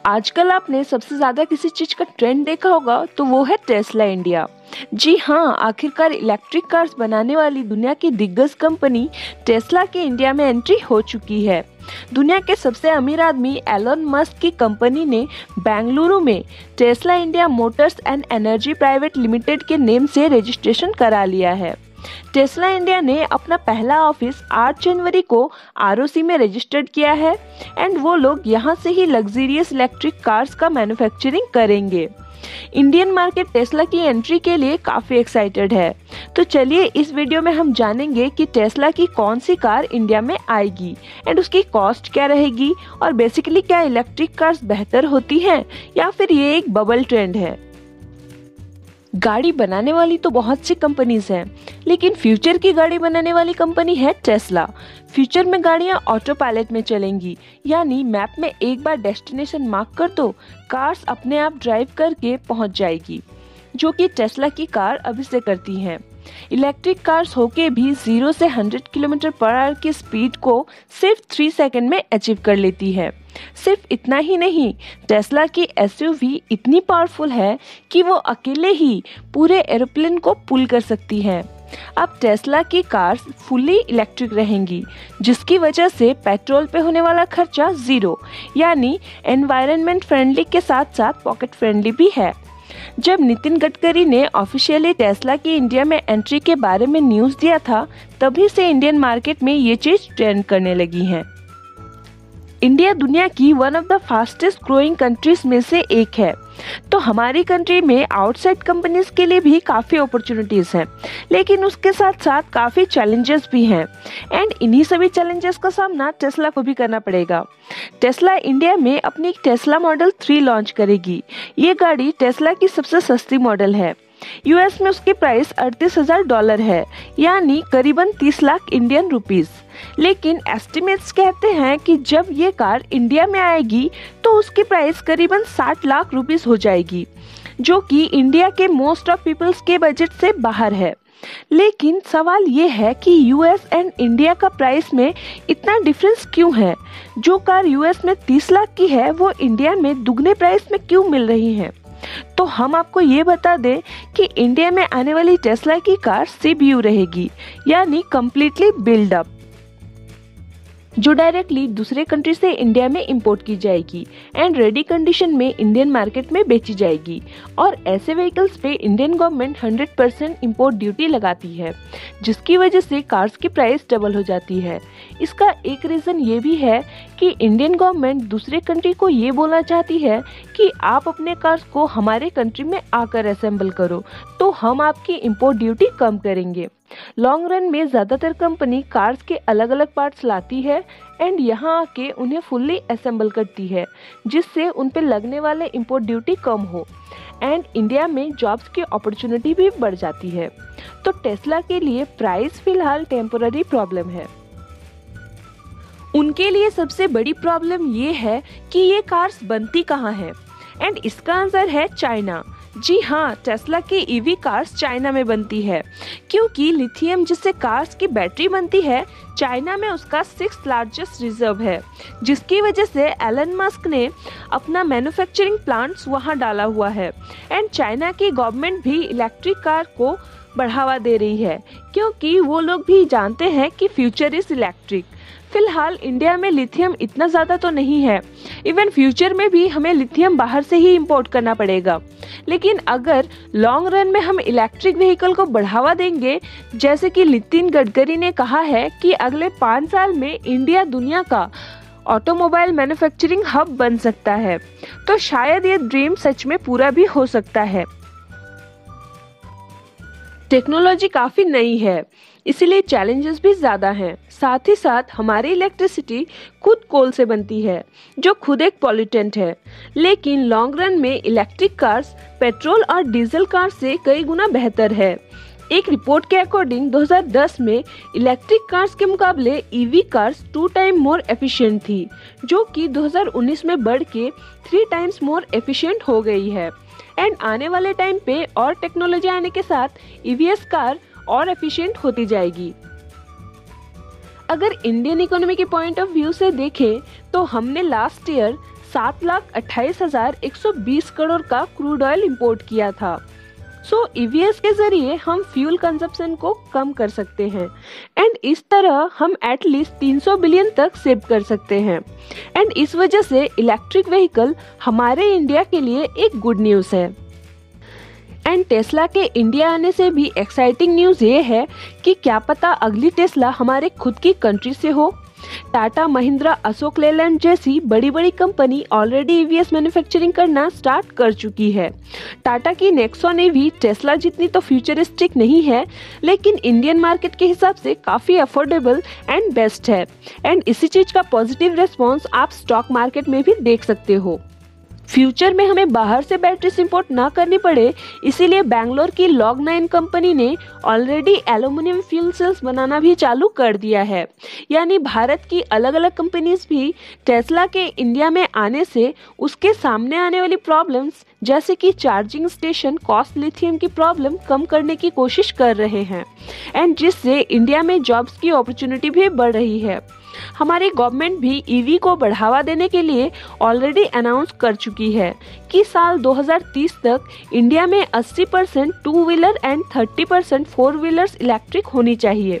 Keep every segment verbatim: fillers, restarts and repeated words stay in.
आजकल आपने सबसे ज़्यादा किसी चीज़ का ट्रेंड देखा होगा तो वो है टेस्ला इंडिया। जी हाँ, आखिरकार इलेक्ट्रिक कार्स बनाने वाली दुनिया की दिग्गज कंपनी टेस्ला के इंडिया में एंट्री हो चुकी है। दुनिया के सबसे अमीर आदमी एलन मस्क की कंपनी ने बेंगलुरु में Tesla India Motors and Energy Private Limited के नेम से रजिस्ट्रेशन करा लिया है। टेस्ला इंडिया ने अपना पहला ऑफिस आठ जनवरी को आर ओ सी में रजिस्टर्ड किया है एंड वो लोग यहाँ से ही लग्जरियस इलेक्ट्रिक कार्स का मैन्युफैक्चरिंग करेंगे। इंडियन मार्केट टेस्ला की एंट्री के लिए काफ़ी एक्साइटेड है। तो चलिए इस वीडियो में हम जानेंगे कि टेस्ला की कौन सी कार इंडिया में आएगी एंड उसकी कॉस्ट क्या रहेगी और बेसिकली क्या इलेक्ट्रिक कार्स बेहतर होती हैं या फिर ये एक बबल ट्रेंड है। गाड़ी बनाने वाली तो बहुत सी कंपनीज हैं, लेकिन फ्यूचर की गाड़ी बनाने वाली कंपनी है टेस्ला। फ्यूचर में गाड़ियां ऑटो पायलट में चलेंगी, यानी मैप में एक बार डेस्टिनेशन मार्क कर दो, कार्स अपने आप ड्राइव करके पहुंच जाएगी, जो कि टेस्ला की कार अभी से करती हैं। इलेक्ट्रिक कार्स होके भी जीरो से हंड्रेड किलोमीटर पर आवर की स्पीड को सिर्फ थ्री सेकंड में अचीव कर लेती है। सिर्फ इतना ही नहीं, टेस्ला की एस यू वी इतनी पावरफुल है कि वो अकेले ही पूरे एरोप्लेन को पुल कर सकती है। अब टेस्ला की कार्स फुली इलेक्ट्रिक रहेंगी, जिसकी वजह से पेट्रोल पे होने वाला खर्चा जीरो, यानी एनवायरनमेंट फ्रेंडली के साथ साथ पॉकेट फ्रेंडली भी है। जब नितिन गडकरी ने ऑफिशियली टेस्ला की इंडिया में एंट्री के बारे में न्यूज़ दिया था, तभी से इंडियन मार्केट में ये चीज़ ट्रेंड करने लगी है। इंडिया दुनिया की one of the fastest growing countries में से एक है, तो हमारी कंट्री में आउटसाइड कंपनीज के लिए भी काफ़ी अपॉर्चुनिटीज़ हैं, लेकिन उसके साथ साथ काफ़ी चैलेंजेस भी हैं एंड इन्हीं सभी चैलेंजेस का सामना टेस्ला को भी करना पड़ेगा। टेस्ला इंडिया में अपनी टेस्ला मॉडल थ्री लॉन्च करेगी। ये गाड़ी टेस्ला की सबसे सस्ती मॉडल है। यूएस में उसकी प्राइस अड़तीस हजार डॉलर है, यानी करीबन तीस लाख इंडियन रुपीस। लेकिन एस्टिमेट्स कहते हैं कि जब ये कार इंडिया में आएगी तो उसकी प्राइस करीबन साठ लाख रुपीस हो जाएगी, जो कि इंडिया के मोस्ट ऑफ पीपल्स के बजट से बाहर है। लेकिन सवाल ये है कि यूएस एंड इंडिया का प्राइस में इतना डिफरेंस क्यों है? जो कार यूएस में तीस लाख की है वो इंडिया में दुगने प्राइस में क्यों मिल रही है? तो हम आपको ये बता दें कि इंडिया में आने वाली टेस्ला की कार सी बी यू रहेगी, यानी कम्प्लीटली बिल्ड अप, जो डायरेक्टली दूसरे कंट्री से इंडिया में इंपोर्ट की जाएगी एंड रेडी कंडीशन में इंडियन मार्केट में बेची जाएगी। और ऐसे व्हीकल्स पे Indian government hundred percent import duty लगाती है, जिसकी वजह से कार्स की प्राइस डबल हो जाती है। इसका एक रीज़न ये भी है कि इंडियन गवर्नमेंट दूसरे कंट्री को ये बोलना चाहती है कि आप अपने कार्स को हमारे कंट्री में आकर असेंबल करो, तो हम आपकी इंपोर्ट ड्यूटी कम करेंगे। लॉन्ग रन में ज़्यादातर कंपनी कार्स के अलग अलग पार्ट्स लाती है एंड यहाँ आके उन्हें फुल्ली असेंबल करती है, जिससे उन पे लगने वाले इंपोर्ट ड्यूटी कम हो एंड इंडिया में जॉब्स की अपॉर्चुनिटी भी बढ़ जाती है। तो टेस्ला के लिए प्राइस फिलहाल टेम्पोररी प्रॉब्लम है। उनके लिए सबसे बड़ी प्रॉब्लम ये है कि ये कार्स बनती कहाँ है एंड इसका आंसर है चाइना। जी हाँ, टेस्ला की ईवी कार्स चाइना में बनती है, क्योंकि लिथियम जिससे कार्स की बैटरी बनती है, चाइना में उसका सिक्स लार्जेस्ट रिजर्व है, जिसकी वजह से एलन मस्क ने अपना मैन्युफैक्चरिंग प्लांट्स वहाँ डाला हुआ है एंड चाइना की गवर्नमेंट भी इलेक्ट्रिक कार को बढ़ावा दे रही है, क्योंकि वो लोग भी जानते हैं कि फ्यूचर इज इलेक्ट्रिक। फिलहाल इंडिया में लिथियम इतना ज़्यादा तो नहीं है, इवन फ्यूचर में भी हमें लिथियम बाहर से ही इंपोर्ट करना पड़ेगा। लेकिन अगर लॉन्ग रन में हम इलेक्ट्रिक व्हीकल को बढ़ावा देंगे, जैसे कि नितिन गडकरी ने कहा है कि अगले पाँच साल में इंडिया दुनिया का ऑटोमोबाइल मैन्युफैक्चरिंग हब बन सकता है, तो शायद ये ड्रीम सच में पूरा भी हो सकता है। टेक्नोलॉजी काफ़ी नई है, इसीलिए चैलेंजेस भी ज़्यादा हैं। साथ ही साथ हमारी इलेक्ट्रिसिटी खुद कोल से बनती है, जो खुद एक पॉल्यूटेंट है। लेकिन लॉन्ग रन में इलेक्ट्रिक कार्स पेट्रोल और डीजल कार से कई गुना बेहतर है। एक रिपोर्ट के अकॉर्डिंग दो हज़ार दस में इलेक्ट्रिक कार्स के मुकाबले EV cars two time more efficient थी, जो कि दो हज़ार उन्नीस में बढ़ के थ्री टाइम्स मोर एफिशिएंट हो गई है एंड आने वाले टाइम पे और टेक्नोलॉजी आने के साथ ईवीएस कार और एफिशिएंट होती जाएगी। अगर इंडियन इकोनॉमी के पॉइंट ऑफ व्यू से देखें तो हमने लास्ट ईयर सात लाख अट्ठाईस हजार एक सौ बीस करोड़ का क्रूड ऑयल इंपोर्ट किया था। सो ईवीएस के जरिए हम फ्यूल कंजप्शन को कम कर सकते हैं एंड इस तरह हम एटलीस्ट तीन सौ बिलियन तक सेव कर सकते हैं। एंड इस वजह से इलेक्ट्रिक व्हीकल हमारे इंडिया के लिए एक गुड न्यूज़ है। एंड टेस्ला के इंडिया आने से भी एक्साइटिंग न्यूज़ ये है कि क्या पता अगली टेस्ला हमारे खुद की कंट्री से हो। टाटा, महिंद्रा, अशोक लेलैंड जैसी बड़ी बड़ी कंपनी ऑलरेडी ईवीएस मैन्युफैक्चरिंग करना स्टार्ट कर चुकी है। टाटा की नेक्सॉन भी टेस्ला जितनी तो फ्यूचरिस्टिक नहीं है, लेकिन इंडियन मार्केट के हिसाब से काफ़ी अफोर्डेबल एंड बेस्ट है। एंड इसी चीज़ का पॉजिटिव रेस्पॉन्स आप स्टॉक मार्केट में भी देख सकते हो। फ्यूचर में हमें बाहर से बैटरीज इंपोर्ट ना करनी पड़े, इसीलिए बैंगलोर की लॉग नाइन कंपनी ने ऑलरेडी एल्यूमिनियम फ्यूल सेल्स बनाना भी चालू कर दिया है। यानी भारत की अलग अलग कंपनीज भी टेस्ला के इंडिया में आने से उसके सामने आने वाली प्रॉब्लम्स जैसे कि चार्जिंग स्टेशन, कॉस्ट, लिथियम की प्रॉब्लम कम करने की कोशिश कर रहे हैं एंड जिससे इंडिया में जॉब्स की अपॉर्चुनिटी भी बढ़ रही है। हमारी गवर्नमेंट भी ईवी को बढ़ावा देने के लिए ऑलरेडी अनाउंस कर चुकी है कि साल दो हज़ार तीस तक इंडिया में अस्सी परसेंट टू व्हीलर एंड तीस परसेंट फोर व्हीलर्स इलेक्ट्रिक होनी चाहिए।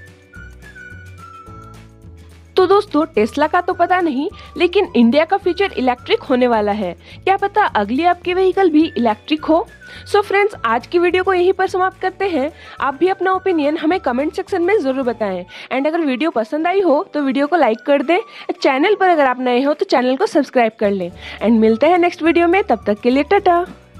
तो दोस्तों, टेस्ला का तो पता नहीं, लेकिन इंडिया का फ्यूचर इलेक्ट्रिक होने वाला है। क्या पता अगली आपकी व्हीकल भी इलेक्ट्रिक हो। सो so फ्रेंड्स, आज की वीडियो को यहीं पर समाप्त करते हैं। आप भी अपना ओपिनियन हमें कमेंट सेक्शन में जरूर बताएं एंड अगर वीडियो पसंद आई हो तो वीडियो को लाइक कर दें। चैनल पर अगर आप नए हो तो चैनल को सब्सक्राइब कर लें एंड मिलते हैं नेक्स्ट वीडियो में। तब तक के लिए टाटा।